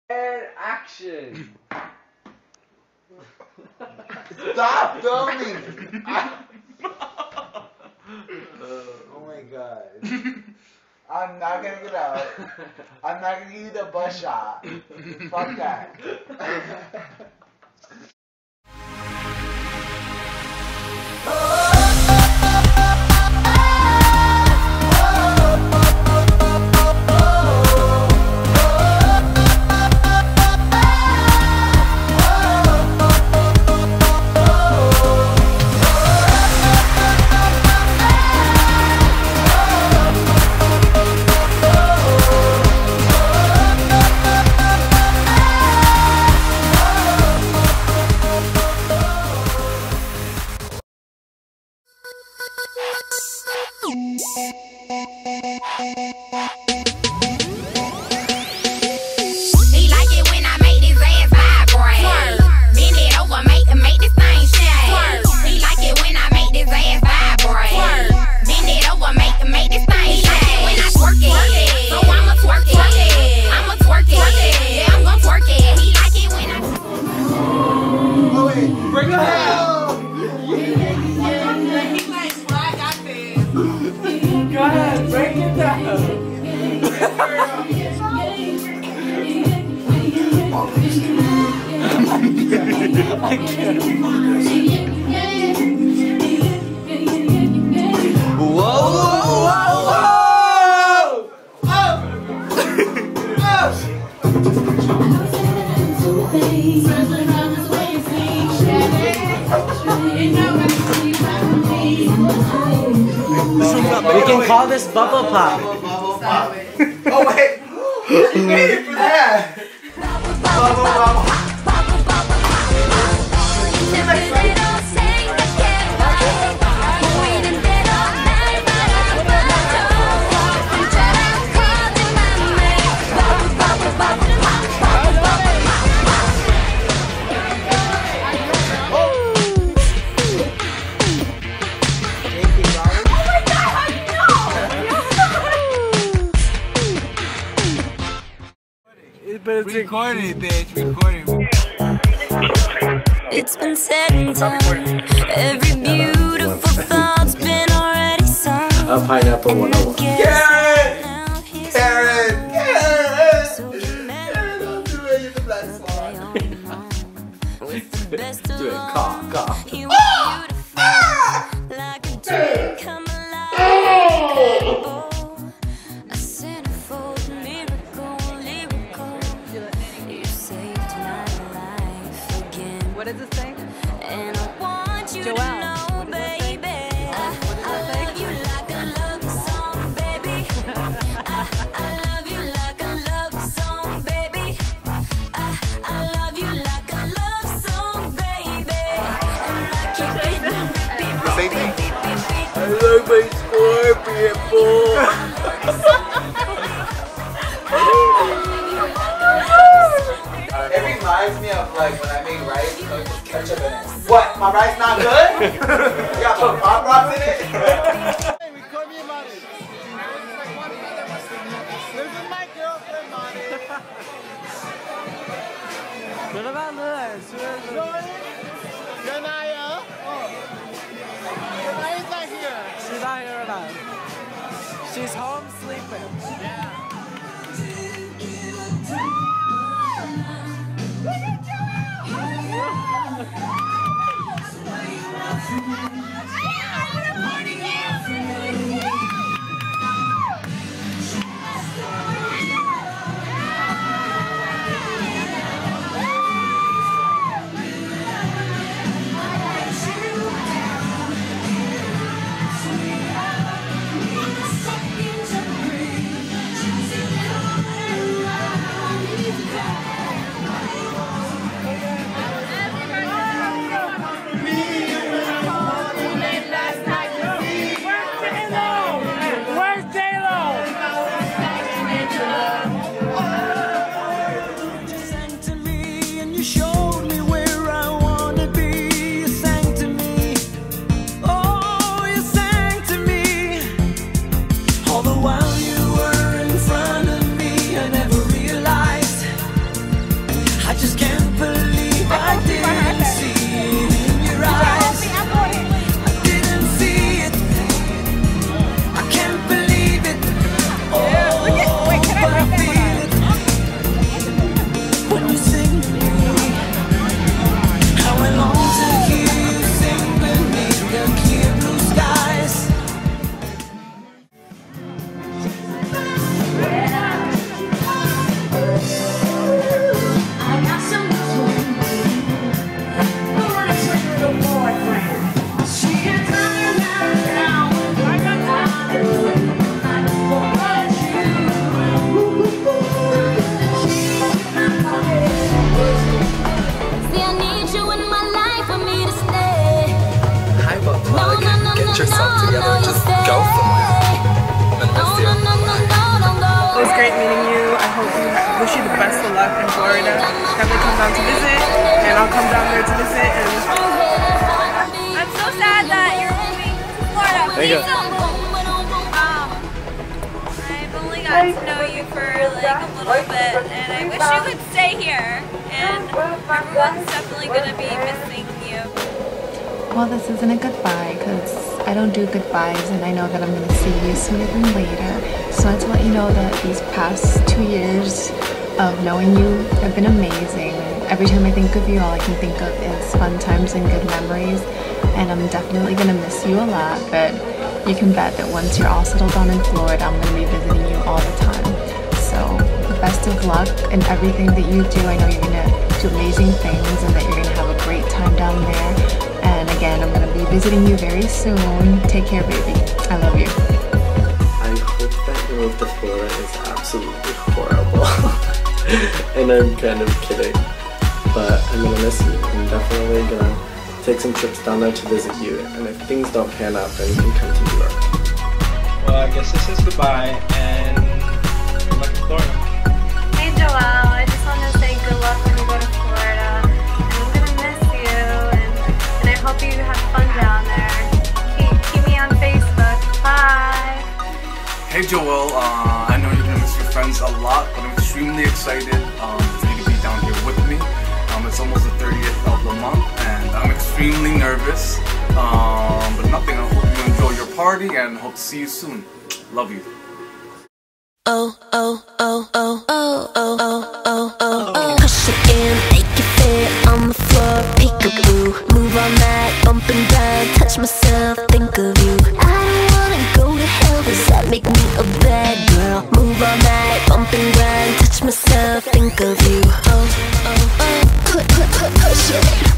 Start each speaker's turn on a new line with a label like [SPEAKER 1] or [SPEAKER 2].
[SPEAKER 1] And action!
[SPEAKER 2] Stop filming! Oh my god. I'm not gonna get out. I'm not gonna give you the bus shot. Fuck that.
[SPEAKER 1] Go ahead, break it down. I can't. Whoa, whoa, whoa, whoa!
[SPEAKER 3] We can call this bubble pop.
[SPEAKER 2] Bubble pop. Oh wait, you waited for that. Bubble pop.
[SPEAKER 1] Recording, bitch, recording.
[SPEAKER 4] It's been said and done. Every beautiful thought's been already sung.
[SPEAKER 1] Pineapple 101.
[SPEAKER 2] Karen! Karen! Karen! Don't do it, you're the black swan.
[SPEAKER 1] Do it, cough, cough.
[SPEAKER 5] What does it say?
[SPEAKER 4] And I want you
[SPEAKER 5] Joelle,
[SPEAKER 4] to know,
[SPEAKER 5] what does it say?
[SPEAKER 4] baby,
[SPEAKER 5] What does
[SPEAKER 4] I
[SPEAKER 5] it say?
[SPEAKER 4] love you like a love song, baby. I love you like a love song, baby. I love you like a love song, baby. And I keep it
[SPEAKER 2] Same thing.
[SPEAKER 1] I love my scorpion, boy.
[SPEAKER 2] It reminds me of like when I make rice, I put ketchup in it. What? My rice not good? You gotta put pop rocks in it?
[SPEAKER 6] Hey, record me about it. This is my girlfriend, Monty.
[SPEAKER 3] What about Liz?
[SPEAKER 6] Janaya? Oh. Janaya's not here.
[SPEAKER 3] She's not here tonight. She's home sleeping.
[SPEAKER 6] Yeah.
[SPEAKER 7] wish you the best of luck in Florida. Have to come down to visit, and I'll come down there to visit. And
[SPEAKER 8] I'm so sad that you're moving to Florida. Please don't move. I've only gotten to know you for like a little bit, and I wish you would stay here. And everyone's definitely gonna be missing you.
[SPEAKER 5] Well, this isn't a goodbye because I don't do goodbyes, and I know that I'm going to see you sooner than later. So I want to let you know that these past 2 years of knowing you have been amazing. Every time I think of you, all I can think of is fun times and good memories. And I'm definitely going to miss you a lot, but you can bet that once you're all settled down in Florida, I'm going to be visiting you all the time. So the best of luck in everything that you do. I know you're going to do amazing things and that you're going to have a great time down there. And again, I'm going to be visiting you very soon. Take care, baby. I love you.
[SPEAKER 9] I hope that your move to Florida is absolutely horrible. And I'm kind of kidding. But I'm going to miss you. I'm definitely going to take some trips down there to visit you. And if things don't pan out, then you can come to New York.
[SPEAKER 10] Well, I guess this is goodbye, and good luck in Florida.
[SPEAKER 8] Hey Joelle, I just want to say good luck when you go to Florida. And I'm gonna miss you, and I hope you have fun down there. Keep me on Facebook. Bye.
[SPEAKER 11] Hey Joelle, I know you're gonna miss your friends a lot, but I'm extremely excited for you to be down here with me. It's almost the 30th of the month, and I'm extremely nervous. But nothing. I hope you enjoy your party, and hope to see you soon. Love you.
[SPEAKER 4] Oh, oh, oh, oh, oh, oh, oh, oh, oh, oh. Push it in, make it fit on the floor, peekaboo. Move all night, bump and grind, touch myself, think of you. I don't wanna go to hell, does that make me a bad girl? Move all night, bump and grind, touch myself, think of you. Oh, oh, oh, push it.